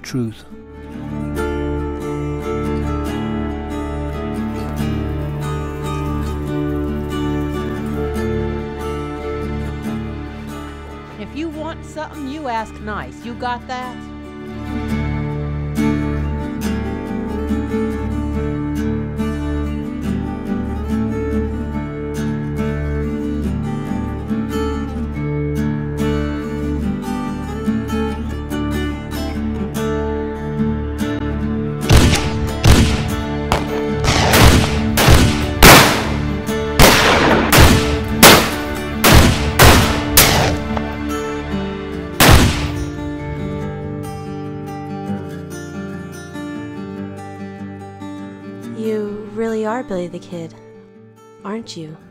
truth. If you want something, you ask nice. You got that? You really are Billy the Kid, aren't you?